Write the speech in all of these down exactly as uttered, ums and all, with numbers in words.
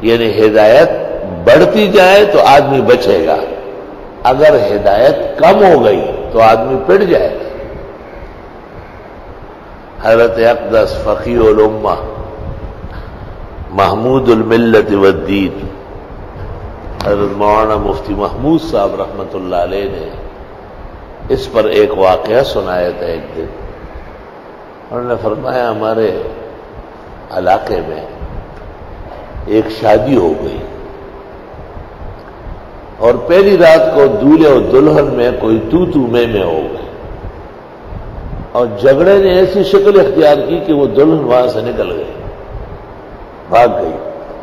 یعنی ہدایت بڑھتی جائے تو آدمی بچے گا، اگر ہدایت کم ہو گئی تو آدمی پڑ جائے گا۔ حضرت اقدس فقیہ الامہ محمود الملت والدین حضرت مولانا مفتی محمود صاحب رحمۃ اللہ علیہ نے اس پر ایک واقعہ سنایا تھا ایک دن۔ انہوں نے فرمایا ہمارے علاقے میں ایک شادی ہو گئی اور پہلی رات کو دولہے اور دلہن میں کوئی تو تو میں میں ہو گئی، اور جھگڑے نے ایسی شکل اختیار کی کہ وہ دلہن وہاں سے نکل گئی، بھاگ گئی۔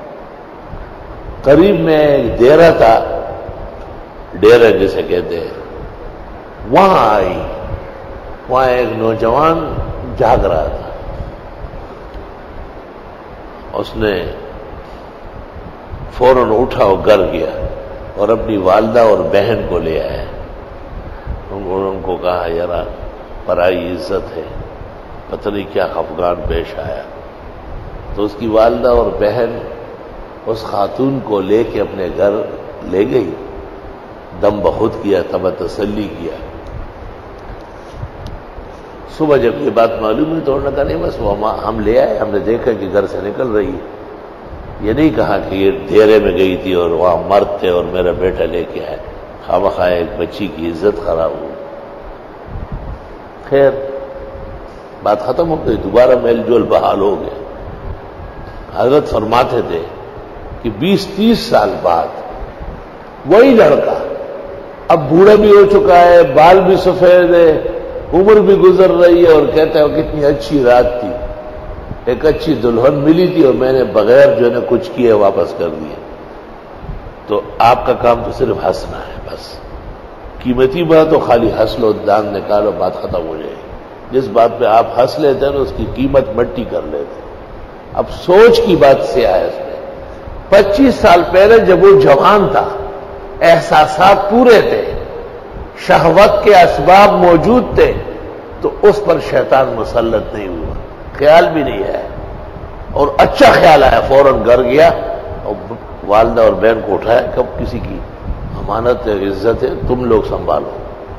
قریب میں ایک ڈیرا تھا، ڈیرا جسے کہتے ہیں، وہاں آئی، وہاں ایک نوجوان جاگ رہا تھا۔ اس نے فوراً اٹھا اور گھر گیا اور اپنی والدہ اور بہن کو لے آیا۔ ان کو کہا یار پرائی عزت ہے، پتہ نہیں کیا خفگان پیش آیا۔ تو اس کی والدہ اور بہن اس خاتون کو لے کے اپنے گھر لے گئی، دم بخود کیا، تب تسلی کیا۔ صبح جب یہ بات معلوم ہوئی تو انہوں نے کہا نہیں بس وہ ہم لے آئے، ہم نے دیکھا کہ گھر سے نکل رہی ہے۔ یہ نہیں کہا کہ یہ ڈیرے میں گئی تھی اور وہاں مرد تھے اور میرا بیٹا لے کے آئے، خواہ ایک بچی کی عزت خراب ہو۔ خیر بات ختم ہو گئی، دوبارہ میل جول بحال ہو گیا۔ حضرت فرماتے تھے کہ بیس تیس سال بعد وہی لڑکا اب بوڑھا بھی ہو چکا ہے، بال بھی سفید ہے، عمر بھی گزر رہی ہے، اور کہتا ہے کتنی اچھی رات تھی، ایک اچھی دلہن ملی تھی اور میں نے بغیر جو ہے کچھ کیے واپس کر دیے۔ تو آپ کا کام تو صرف ہنسنا ہے، بس قیمتی بات تو خالی ہنس لو، دان نکالو، بات ختم ہو جائے گی۔ جس بات پہ آپ ہنس لیتے ہیں نا اس کی قیمت مٹی کر لیتے ہیں۔ اب سوچ کی بات سے آیا اس میں، پچیس سال پہلے جب وہ جوان تھا، احساسات پورے تھے، شہوت کے اسباب موجود تھے، تو اس پر شیطان مسلط نہیں ہوا، خیال بھی نہیں آیا، اور اچھا خیال آیا، فوراً گھر گیا اور والدہ اور بہن کو اٹھایا، کب کسی کی امانت ہے، عزت ہے، تم لوگ سنبھالو۔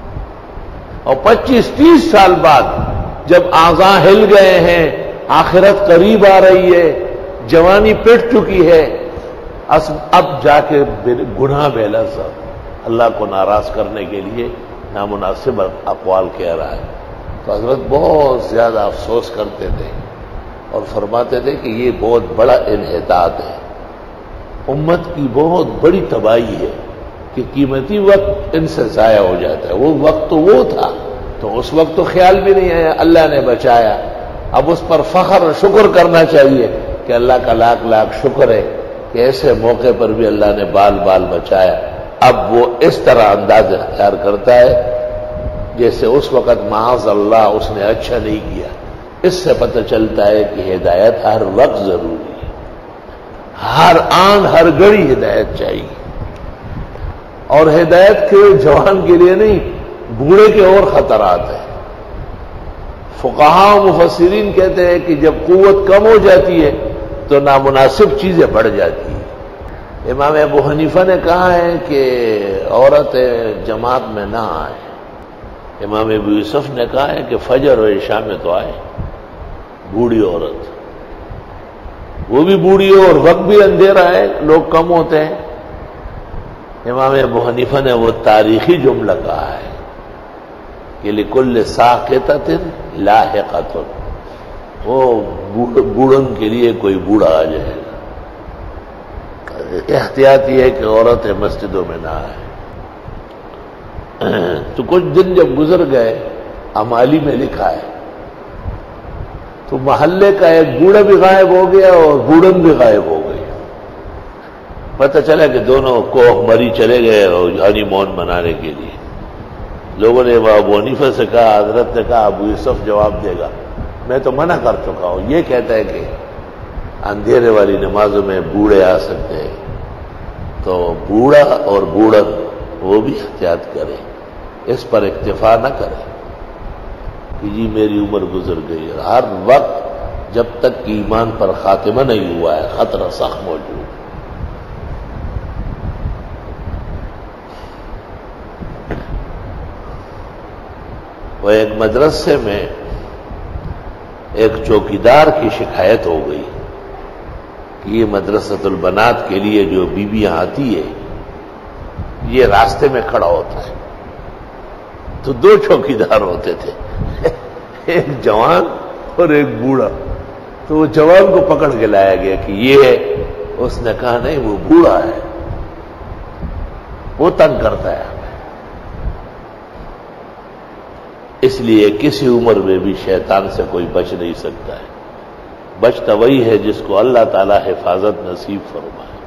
اور پچیس تیس سال بعد جب اعضاء ہل گئے ہیں، آخرت قریب آ رہی ہے، جوانی پٹ چکی ہے، اب جا کے گناہ بہلا سب اللہ کو ناراض کرنے کے لیے نامناسب اقوال کہہ رہا ہے۔ تو حضرت بہت زیادہ افسوس کرتے تھے اور فرماتے تھے کہ یہ بہت بڑا انحطاط ہے، امت کی بہت بڑی تباہی ہے کہ قیمتی وقت ان سے ضائع ہو جاتا ہے۔ وہ وقت تو وہ تھا، تو اس وقت تو خیال بھی نہیں آیا، اللہ نے بچایا، اب اس پر فخر اور شکر کرنا چاہیے کہ اللہ کا لاکھ لاکھ شکر ہے کہ ایسے موقع پر بھی اللہ نے بال بال بچایا۔ اب وہ اس طرح انداز اختیار کرتا ہے جیسے اس وقت معاذ اللہ اس نے اچھا نہیں کیا۔ اس سے پتہ چلتا ہے کہ ہدایت ہر وقت ضروری ہے، ہر آن ہر گھڑی ہدایت چاہیے، اور ہدایت کے جوان کے لیے نہیں، بوڑھے کے اور خطرات ہیں۔ فقہاء و مفسرین کہتے ہیں کہ جب قوت کم ہو جاتی ہے تو نامناسب چیزیں بڑھ جاتی ہیں۔ امام ابو حنیفہ نے کہا ہے کہ عورتیں جماعت میں نہ آئیں، امام ابو یوسف نے کہا ہے کہ فجر اور عشاء میں تو آئے، بوڑھی عورت، وہ بھی بوڑھی ہو اور وقت بھی اندھیرا ہے، لوگ کم ہوتے ہیں۔ امام ابو حنیفہ نے وہ تاریخی جملہ کہا ہے کہ لِكُلِّ سَاقِطَةٍ لَاحِقَةٌ، وہ بوڑھن کے لیے کوئی بوڑھا آ جائے گا۔ احتیاط یہ ہے کہ عورتیں مسجدوں میں نہ آئیں۔ تو کچھ دن جب گزر گئے، امالی میں لکھا ہے، تو محلے کا ایک بوڑھا بھی غائب ہو گیا اور بوڑھن بھی غائب ہو گئی۔ پتہ چلا کہ دونوں کوہ مری چلے گئے اور ہنی مون منانے کے لیے۔ لوگوں نے ابو حنیفہ سے کہا، حضرت نے کہا ابو یوسف جواب دے گا، میں تو منع کر چکا ہوں، یہ کہتا ہے کہ اندھیرے والی نمازوں میں بوڑھے آ سکتے ہیں، تو بوڑھا اور بوڑھن وہ بھی احتیاط کرے، اس پر اکتفا نہ کرے کہ جی میری عمر گزر گئی ہے۔ ہر وقت جب تک کہ ایمان پر خاتمہ نہیں ہوا ہے خطرہ سخت موجود۔ ایک مدرسے میں ایک چوکیدار کی شکایت ہو گئی کہ یہ مدرسۃ البنات کے لیے جو بیویاں آتی ہے یہ راستے میں کھڑا ہوتا ہے. تو دو چوکیدار ہوتے تھے، ایک جوان اور ایک بوڑھا. تو وہ جوان کو پکڑ کے لایا گیا کہ یہ ہے. اس نے کہا نہیں، وہ بوڑھا ہے، وہ تنگ کرتا ہے ہمیں. اس لیے کسی عمر میں بھی شیطان سے کوئی بچ نہیں سکتا ہے. بچتا وہی ہے جس کو اللہ تعالی حفاظت نصیب فرمائے.